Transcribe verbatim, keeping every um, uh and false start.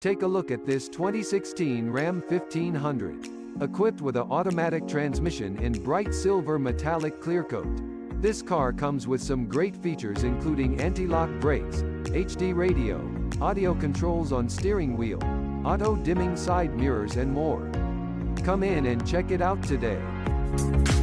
Take a look at this twenty sixteen Ram fifteen hundred. Equipped with an automatic transmission in bright silver metallic clear coat. This car comes with some great features including anti-lock brakes, H D radio, audio controls on steering wheel, auto-dimming side mirrors and more. Come in and check it out today.